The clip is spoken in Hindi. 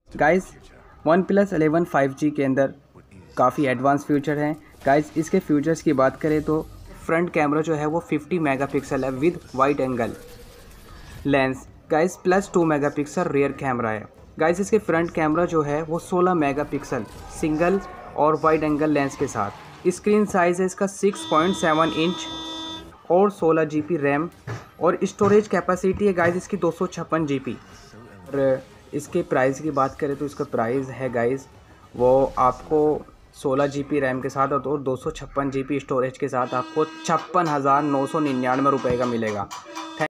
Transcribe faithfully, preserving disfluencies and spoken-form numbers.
Guys OnePlus eleven five G के अंदर काफ़ी एडवांस फीचर हैं। गाइस इसके फीचर्स की बात करें तो फ्रंट कैमरा जो है वो फिफ्टी मेगापिक्सल है with wide angle lens. Guys plus two megapixel rear camera है। गाइस इसके फ्रंट कैमरा जो है वो सोलह मेगापिक्सल सिंगल और वाइड एंगल लेंस के साथ। स्क्रीन साइज़ है इसका सिक्स पॉइंट सेवन इंच और सोलह जी बी रैम और स्टोरेज कैपेसिटी है गाइस इसकी दो सौ छप्पन जी बी। और इसके प्राइस की बात करें तो इसका प्राइस है गाइस वो आपको सोलह जी बी रैम के साथ और दो सौ छप्पन जी बी स्टोरेज के साथ आपको छप्पन हज़ार नौ सौ निन्यानवे रुपये का मिलेगा।